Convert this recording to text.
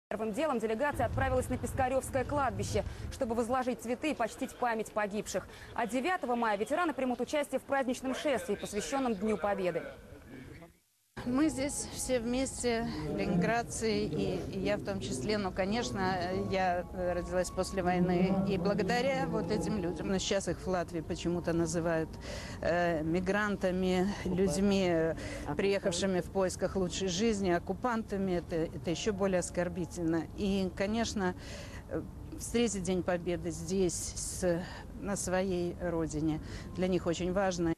Первым делом делегация отправилась на Пискаревское кладбище, чтобы возложить цветы и почтить память погибших. А 9 мая ветераны примут участие в праздничном шествии, посвященном Дню Победы. Мы здесь все вместе, ленинградцы, и я в том числе. Но, конечно, я родилась после войны. И благодаря вот этим людям, но сейчас их в Латвии почему-то называют мигрантами, людьми, приехавшими в поисках лучшей жизни, оккупантами, это еще более оскорбительно. И, конечно, встретить День Победы здесь, на своей родине, для них очень важно.